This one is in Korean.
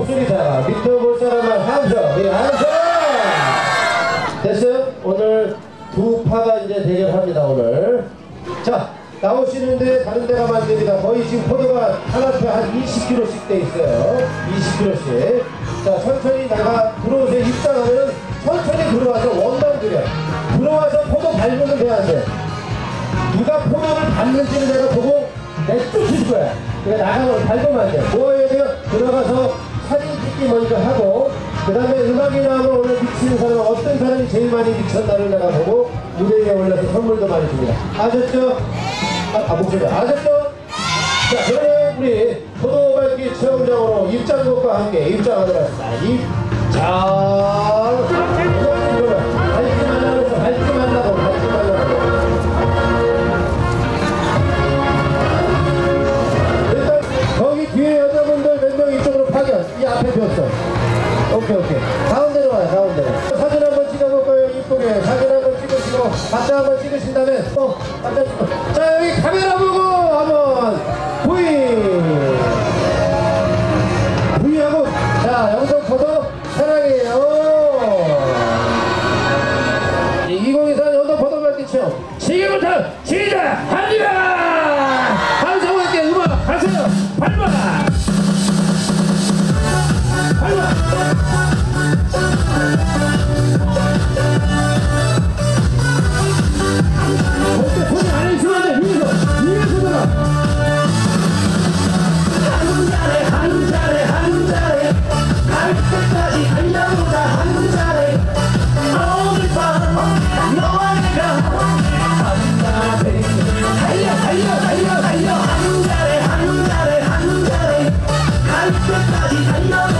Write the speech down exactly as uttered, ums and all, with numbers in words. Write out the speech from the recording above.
목소리다가 밑에 볼 사람은 함성, 예, 함성! 됐어요? 오늘 두 파가 이제 대결합니다, 오늘. 자, 나오시는데 다른 데 가면 안 됩니다. 거의 지금 포도가 하나에 한 이십 킬로그램씩 돼 있어요. 이십 킬로그램씩. 자, 천천히 나가, 들어오세요. 입장하면 천천히 들어와서 원만 그려. 들어와서 포도 밟으면 돼야 안 돼. 누가 포도를 밟는지를 내가 보고 내쫓을 거야. 그러니까 나가면 밟으면 안 돼. 뭐 해야 돼요? 들어가서 사진 찍기 먼저 하고, 그 다음에 음악이 나오면 오늘 미치는 사람은 어떤 사람이 제일 많이 미쳤나를 내가 보고 무대 위에 올라서 선물도 많이 줍니다. 아셨죠? 아, 아 목소리 아셨죠? 자, 그러면 우리 포도 밟기 체험장으로 입장곡과 함께 입장하도록 하겠습니다. 입장! 밟지 말라고 했어. 밟지 말라고. 밟지 말라고. 일단 거기 뒤에 여자분들 몇 명 이쪽으로 파견. 이 앞에 폈어. 오케이 오케이. 가운데로 와요. 가운데로. 사진 한번 찍어볼까요? 이쁘게. 사진 한번 찍으시고 맞다 한번 찍으신 다음에 어 맞다 찍고. 자, 여기 카메라 보고 한번 V V하고 자, 영상 포도 사랑해요. 이천이십사 영상 포도 밟기 체험 지금부터 시작합니다. 함성 함께 음악 가세요. 밟아 밟아. 어때? 손이 안에 있으면 안 돼. 위에서 위에서 들어. 한 잔에 한 잔에 한 잔에 갈 때까지 달려보자. 한 잔에 오늘 밤 너와 내가 한 잔에 달려 달려 달려 달려. 한 잔에 한 잔에 한 잔에 갈 때까지 달려보자.